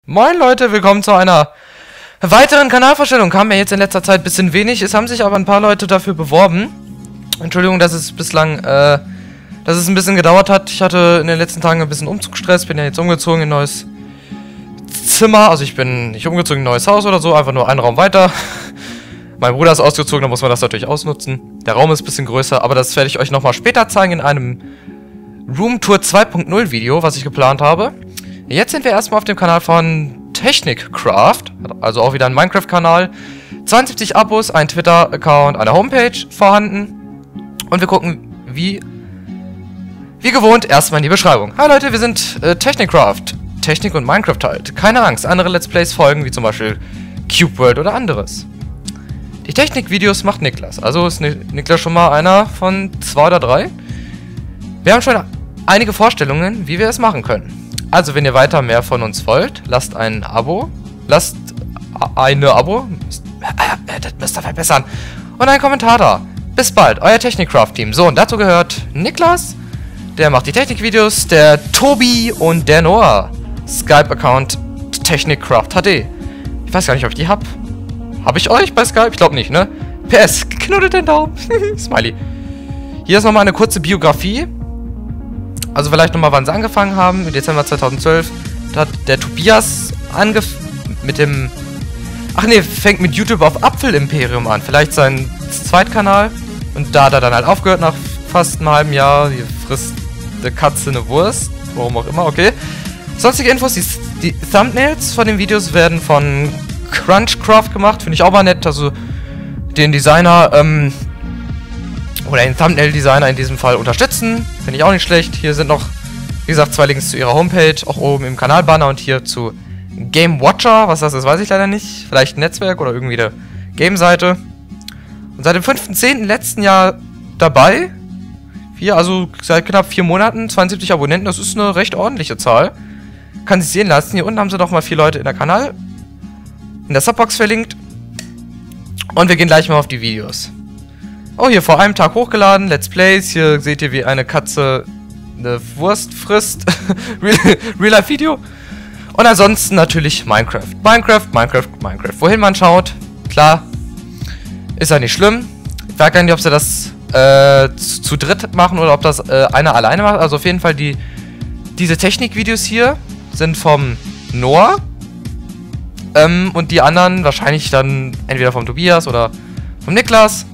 Moin Leute, willkommen zu einer weiteren Kanalvorstellung. Kam ja jetzt in letzter Zeit ein bisschen wenig, es haben sich aber ein paar Leute dafür beworben. Entschuldigung, dass es bislang, dass es ein bisschen gedauert hat. Ich hatte in den letzten Tagen ein bisschen Umzugsstress, bin ja jetzt umgezogen in ein neues Zimmer. Also ich bin nicht umgezogen in ein neues Haus oder so, einfach nur einen Raum weiter. Mein Bruder ist ausgezogen, da muss man das natürlich ausnutzen. Der Raum ist ein bisschen größer, aber das werde ich euch nochmal später zeigen in einem Roomtour 2.0 Video, was ich geplant habe. Jetzt sind wir erstmal auf dem Kanal von Technicraft, also auch wieder ein Minecraft-Kanal. 72 Abos, ein Twitter-Account, eine Homepage vorhanden. Und wir gucken, wie gewohnt, erstmal in die Beschreibung. Hi Leute, wir sind Technicraft. Technik und Minecraft halt. Keine Angst, andere Let's Plays folgen, wie zum Beispiel Cube World oder anderes. Die Technikvideos macht Niklas. Also ist Niklas schon mal einer von 2 oder 3. Wir haben schon einige Vorstellungen, wie wir es machen können. Also, wenn ihr weiter mehr von uns wollt, lasst ein Abo. Das müsst ihr verbessern. Und einen Kommentar da. Bis bald, euer Technicraft-Team. So, und dazu gehört Niklas, der macht die Technikvideos, der Tobi und der Noah. Skype-Account Technicraft HD. Ich weiß gar nicht, ob ich die hab. Hab ich euch bei Skype? Ich glaube nicht, ne? PS, knuddelt den Daumen. Smiley. Hier ist nochmal eine kurze Biografie. Also vielleicht nochmal, wann sie angefangen haben. Im Dezember 2012. Da hat der Tobias mit dem... Ach nee, fängt mit YouTube auf Apfel-Imperium an. Vielleicht sein Zweitkanal. Und da hat er dann halt aufgehört nach fast einem halben Jahr. Hier frisst eine Katze eine Wurst. Warum auch immer, okay. Sonstige Infos, die Thumbnails von den Videos werden von Crunchcraft gemacht. Finde ich auch mal nett. Also den Designer, oder den Thumbnail-Designer in diesem Fall unterstützen. Finde ich auch nicht schlecht. Hier sind noch, wie gesagt, 2 Links zu ihrer Homepage. Auch oben im Kanalbanner und hier zu Game Watcher. Was das ist, weiß ich leider nicht. Vielleicht ein Netzwerk oder irgendwie eine Game-Seite. Und seit dem 5.10. letzten Jahr dabei. Also seit knapp 4 Monaten. 72 Abonnenten. Das ist eine recht ordentliche Zahl. Kann sich sehen lassen. Hier unten haben sie noch mal 4 Leute in der Subbox verlinkt. Und wir gehen gleich mal auf die Videos. Oh, hier vor einem Tag hochgeladen, Let's Plays. Hier seht ihr, wie eine Katze eine Wurst frisst. Real-Life-Video. Und ansonsten natürlich Minecraft. Minecraft. Wohin man schaut, klar, ist ja nicht schlimm. Ich weiß gar nicht, ob sie das zu dritt machen oder ob das einer alleine macht. Also auf jeden Fall diese Technikvideos hier sind vom Noah. Und die anderen wahrscheinlich dann entweder vom Tobias oder vom Niklas.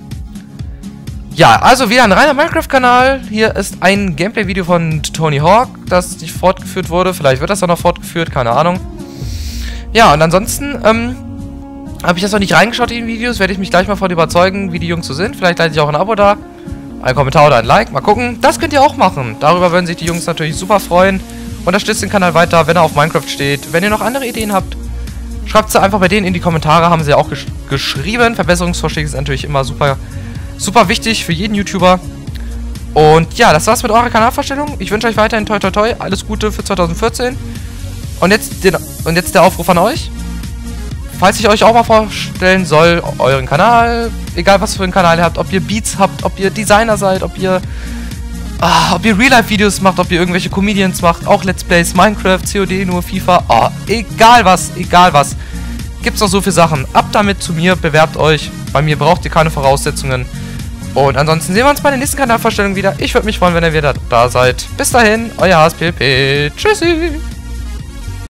Ja, also wieder ein reiner Minecraft-Kanal. Hier ist ein Gameplay-Video von Tony Hawk, das nicht fortgeführt wurde. Vielleicht wird das auch noch fortgeführt, keine Ahnung. Ja, und ansonsten habe ich jetzt noch nicht reingeschaut in die Videos. Werde ich mich gleich mal von überzeugen, wie die Jungs so sind. Vielleicht lasse ich auch ein Abo da, ein Kommentar oder ein Like. Mal gucken. Das könnt ihr auch machen. Darüber würden sich die Jungs natürlich super freuen. Unterstützt den Kanal weiter, wenn er auf Minecraft steht. Wenn ihr noch andere Ideen habt, schreibt sie einfach bei denen in die Kommentare. Haben sie ja auch geschrieben. Verbesserungsvorschläge sind natürlich immer super wichtig für jeden YouTuber. Und ja, das war's mit eurer Kanalvorstellung. Ich wünsche euch weiterhin toi toi toi. Alles Gute für 2014. Und jetzt der Aufruf an euch. Falls ich euch auch mal vorstellen soll, euren Kanal, egal was für einen Kanal ihr habt, ob ihr Beats habt, ob ihr Designer seid, ob ihr Real-Life-Videos macht, ob ihr irgendwelche Comedians macht, auch Let's Plays, Minecraft, COD, nur FIFA, egal was. Gibt's noch so viele Sachen. Ab damit zu mir, bewerbt euch. Bei mir braucht ihr keine Voraussetzungen. Und ansonsten sehen wir uns bei der nächsten Kanalvorstellung wieder. Ich würde mich freuen, wenn ihr wieder da seid. Bis dahin, euer HSPLP. Tschüssi.